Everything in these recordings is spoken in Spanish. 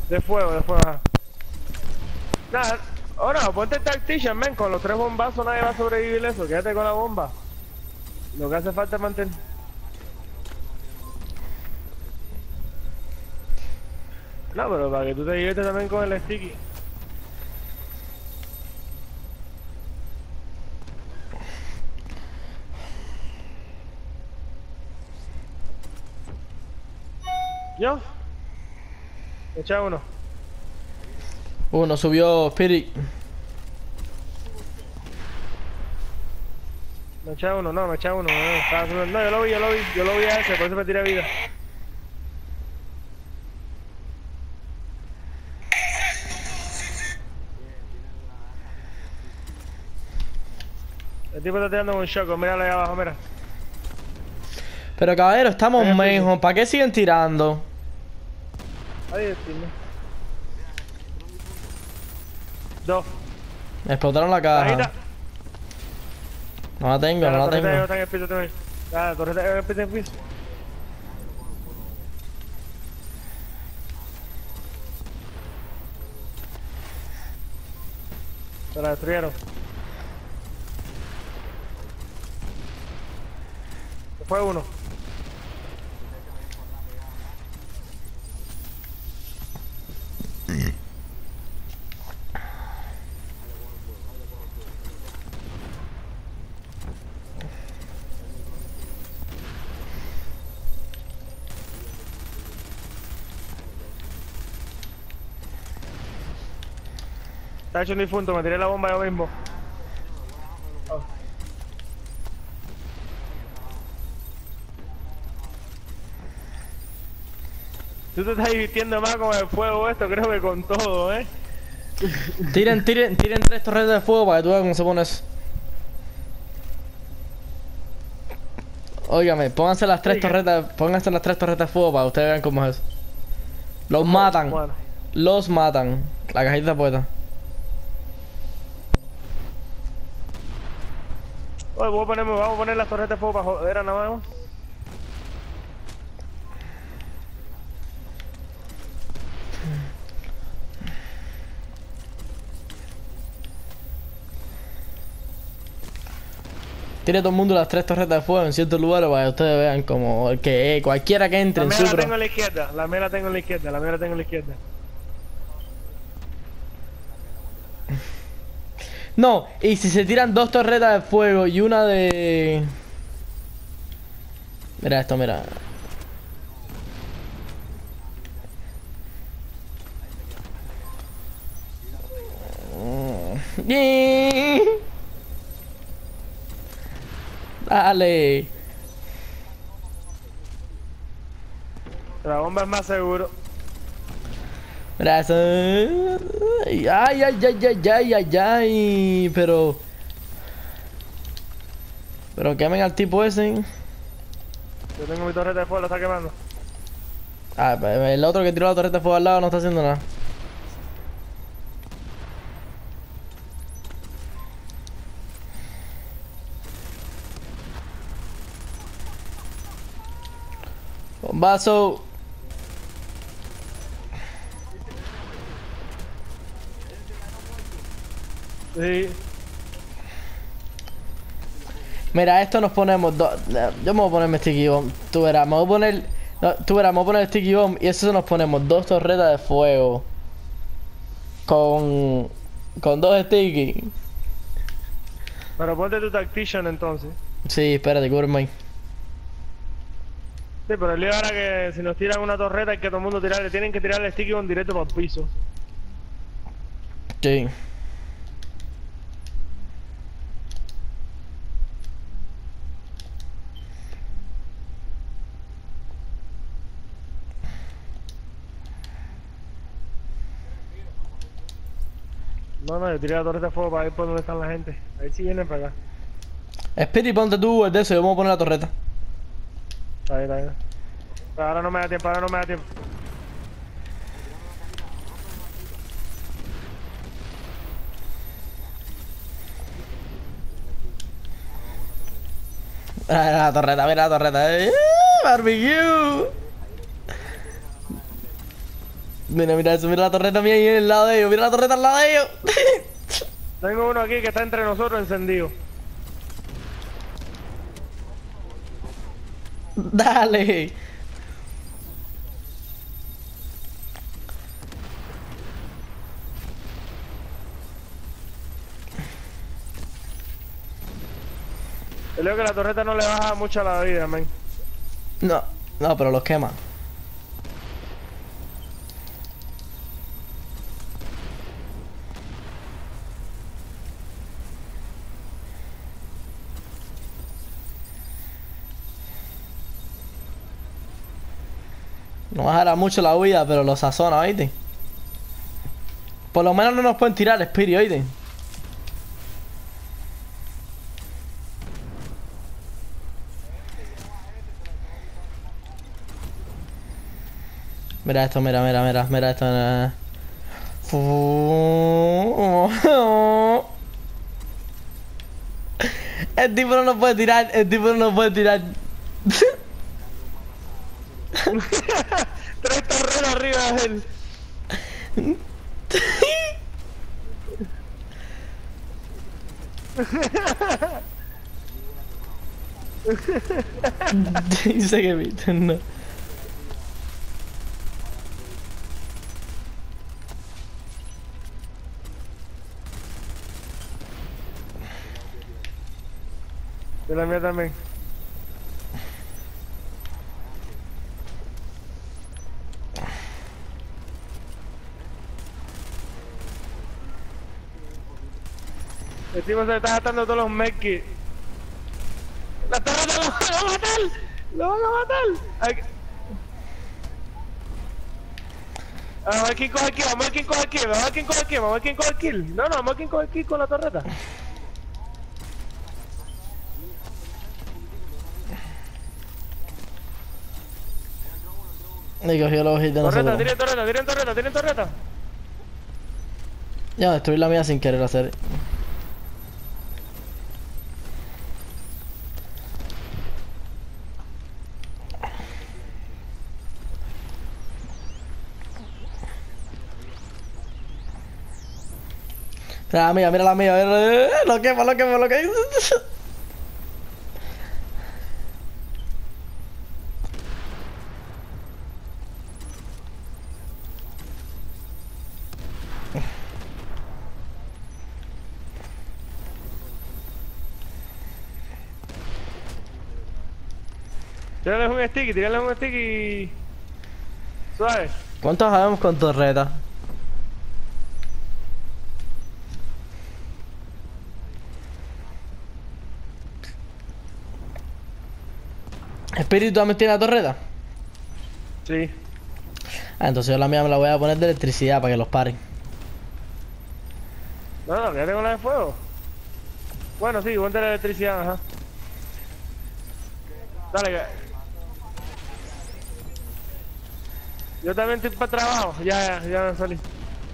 De fuego, ajá. Nada, ahora ponte Tactician, men, con los 3 bombazos nadie va a sobrevivir eso, quédate con la bomba. Lo que hace falta es mantener. No, pero para que tú te diviertas también con el sticky. ¿Yo? Echa uno. Uno subió Spirit. Me echa uno, no, me echa uno. No, estaba subiendo. No, yo lo vi a ese, por eso me tiré vida. El tipo está tirando un shock, míralo ahí abajo, mira. Pero caballero, estamos mejor. ¿Para qué siguen tirando? Ahí decirme. 2. Me explotaron la caja. No la tengo, no la tengo. La torreta en el piso también. La torreta en el piso. Se la destruyeron. Se fue uno. Está hecho un difunto, me tiré la bomba yo mismo. Oh. Tú te estás divirtiendo más con el fuego esto, creo que con todo, Tiren 3 torretas de fuego para que tú veas cómo se pone eso. Óigame, pónganse las 3 torretas de fuego para que ustedes vean cómo es eso. Los matan. Bueno. Los matan. La cajita puesta. Oye, vamos a poner las torretas de fuego para joder a nada más. Tire todo el mundo las 3 torretas de fuego en ciertos lugares para que ustedes vean como que cualquiera que entre en su... La mía la tengo en la izquierda, la mía la tengo en la izquierda. No, y si se tiran 2 torretas de fuego y una de... Mira esto, mira. Dale. La bomba es más seguro. Mira eso. Ay. Pero quemen al tipo ese. Yo tengo mi torreta de fuego, la está quemando. Ah, el otro que tiró la torreta de fuego al lado no está haciendo nada. Bombazo. Sí. Mira, esto nos ponemos dos. Yo me voy a ponerme sticky bomb. Tú verás, me voy a poner. No, tú verás, me voy a poner sticky bomb y eso nos ponemos 2 torretas de fuego. Con 2 sticky. Pero ponte tu tactician entonces. Sí, espérate, cúbreme ahí. Sí, pero el lío ahora que si nos tiran una torreta hay que todo el mundo tirarle, tienen que tirarle sticky bomb directo para el piso. Sí. No, yo tiré la torreta de fuego para ir por donde están la gente. Ahí sí vienen para acá. Speedy, ponte tú el de eso, yo me voy a poner la torreta. Está bien. Pero ahora no me da tiempo. La torreta, mira la torreta. Barbecue. Mira, mira eso, mira la torreta mía ahí en el lado de ellos, mira la torreta al lado de ellos. Tengo uno aquí que está entre nosotros encendido. Dale. Yo creo que la torreta no le baja mucho a la vida, men. No, no, pero los quema. No bajará mucho la huida, pero lo sazona, ¿oíste? Por lo menos no nos pueden tirar el Spirit, ¿oíste? Mira esto, mira, mira, mira, mira esto. Mira. El tipo no nos puede tirar, el tipo no nos puede tirar. Tres torretas arriba de él. Dice que viste, no. De la mía también. El tipo se está gastando todos los medkits. ¡La torreta lo van a matar! ¡Lo van a matar! Vamos a ver quién coge el kill, vamos a ver quién coge el kill, vamos a ver quién coge el kill, vamos a ver quién coge el kill. No, no, vamos a ver quién coge el kill con la torreta. Me cogió los hits de Torreta, nosotros. tienen torreta, tienen torreta, tienen torreta. Ya, destruí la mía sin querer hacer. Mira la mía, mira la mía. Lo quemo, lo quemo, lo quemo. Tírales un sticky, tírales un sticky. Suave. ¿Cuántos sabemos con torreta? ¿Espíritu también tiene la torreta? Sí. Ah, entonces yo la mía me la voy a poner de electricidad para que los paren. No, no, ya tengo la de fuego. Bueno, sí, ponte la electricidad, ajá. Dale, que... Yo también estoy para trabajo, ya me salí.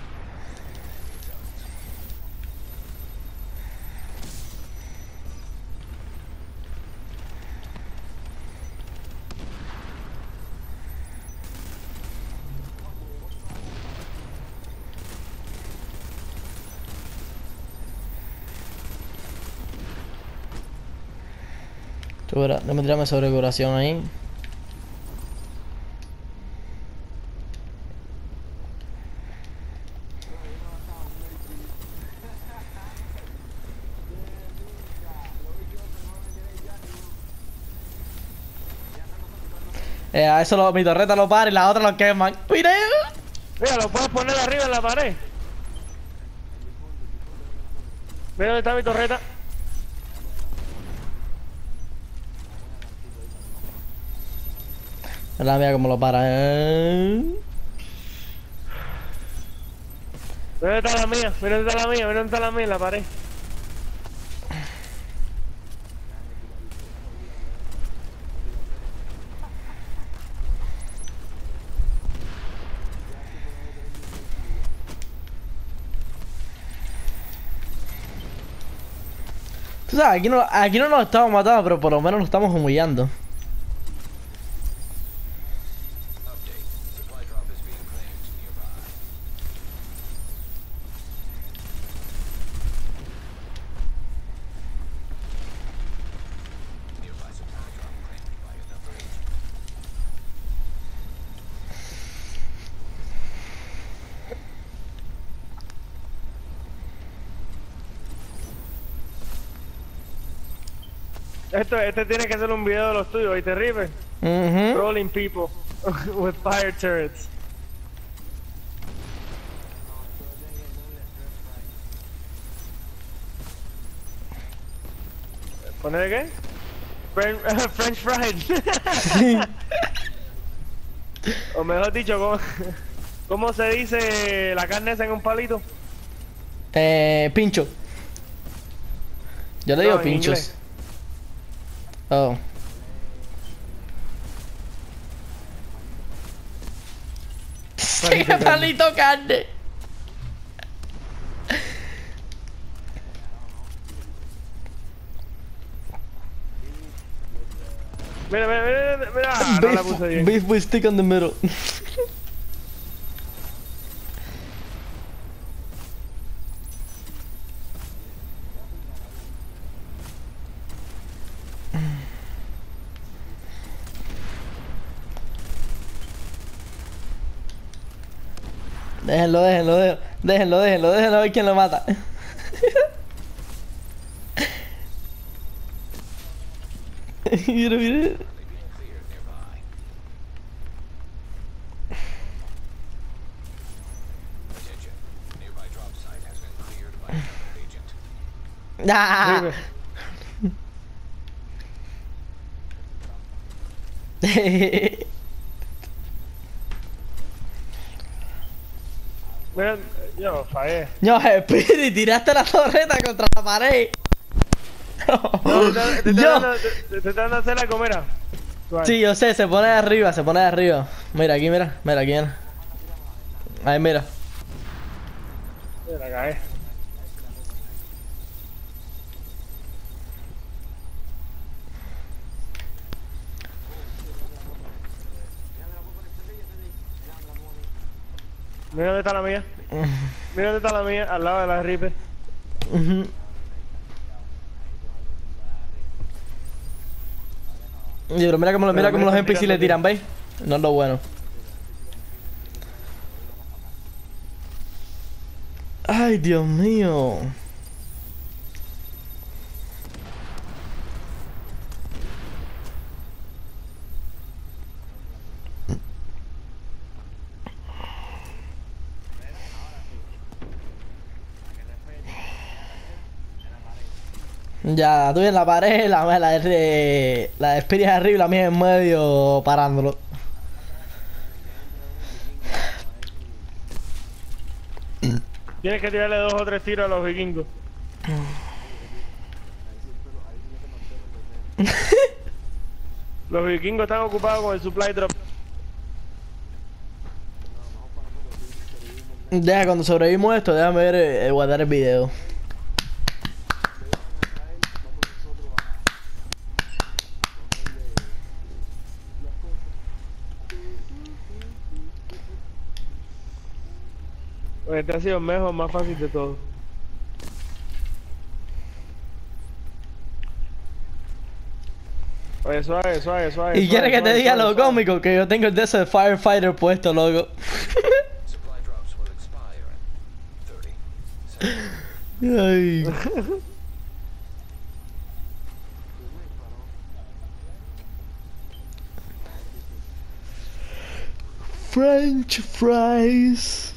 Tú verás, déjame tirarme sobre curación ahí. A eso mi torreta lo para y la otra lo queman. ¡Mira! Mira, lo puedes poner arriba en la pared. Mira dónde está mi torreta. La mía como lo para. Mira dónde está la mía, mira dónde está la mía, mira dónde está la mía en la pared. Tú sabes, aquí no nos estamos matando, pero por lo menos nos estamos humillando. Este tiene que hacer un video de los tuyos, ¿y te River? Trolling people with fire turrets. ¿Poner qué? French fries. O mejor dicho, ¿cómo se dice la carne esa en un palito? Pincho. Yo le digo No, en pinchos. inglés. Oh. ¡Qué palito carne! Mira, mira, mira, mira. Ah, no la puse bien. Beef with stick on the middle. Déjenlo a ver quién lo mata. Mira, mira. Ah. River. Mira, yo fallé. No, Speedy, tiraste la torreta contra la pared. No, Yo. te tratando de hacer la comera. Sí, yo sé, se pone de arriba, se pone de arriba. Mira aquí, mira, mira aquí, mira. Ahí, mira. La cagué. Mira dónde está la mía. Mira dónde está la mía, al lado de la Reaper. Y pero mira cómo los NPC le tiran, ¿veis? No es lo bueno. Ay, Dios mío. Ya, tú en la pared, la de Xperia arriba y la mía en medio parándolo. Tienes que tirarle 2 o 3 tiros a los vikingos. Los vikingos están ocupados con el supply drop. Deja, cuando sobrevivimos esto, déjame ver, guardar el video. Pues este ha sido el mejor, más fácil de todo. Oye, suave, suave, suave. Y quieres que te diga lo cómico, que yo tengo el de ese de Firefighter puesto, loco. Ay. French fries.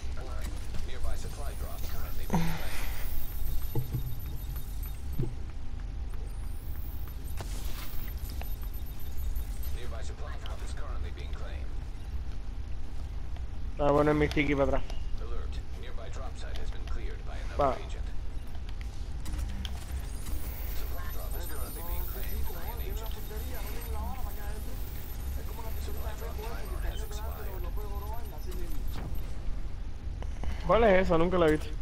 Ah, bueno, es mi sticky para atrás. Va. ¿Cuál es eso? Nunca la he visto.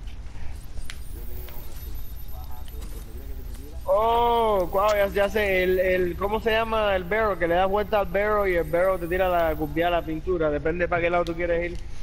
Oh, wow, ya sé, ¿cómo se llama el barrel? Que le das vuelta al barrel y el barrel te tira la cubia a la pintura, depende para qué lado tú quieres ir.